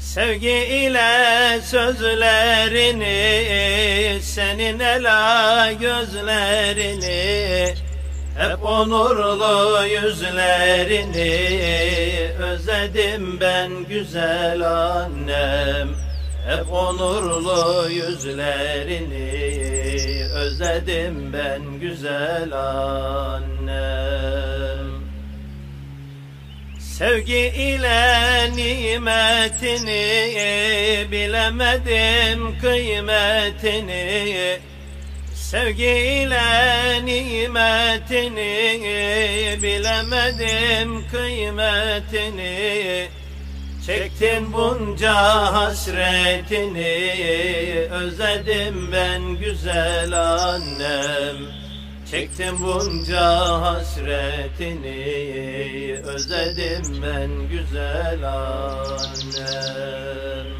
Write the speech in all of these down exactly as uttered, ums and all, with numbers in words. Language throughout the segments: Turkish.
Sevgi ile sözlerini, senin ela gözlerini, hep onurlu yüzlerini özledim ben güzel annem. Hep onurlu yüzlerini özledim ben güzel annem. Sevgi ile nimetini bilemedim kıymetini. Sevgi ile nimetini bilemedim kıymetini. Çektin bunca hasretini özledim ben güzel annem. Çektim bunca hasretini özledim ben güzel annem.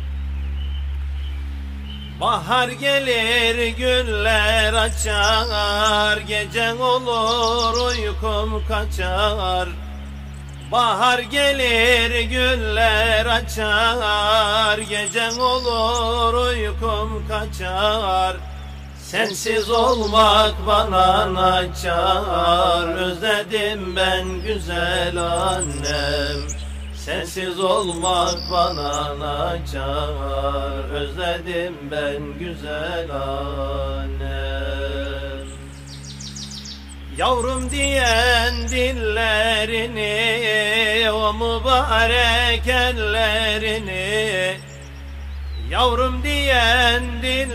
Bahar gelir güller açar, gecen olur uykum kaçar. Bahar gelir güller açar, gecen olur uykum kaçar. Sensiz olmak bana naçar, özledim ben güzel annem. Sensiz olmak bana naçar, özledim ben güzel annem. Yavrum diyen dillerini, o mübarek ellerini. Yavrum diyen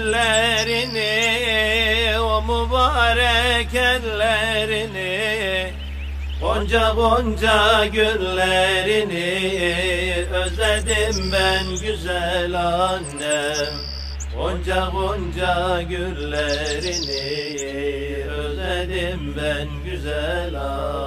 dillerini, o mübarek ellerini. Gonca gonca güllerini özledim ben güzel annem. Gonca gonca güllerini özledim ben güzel annem.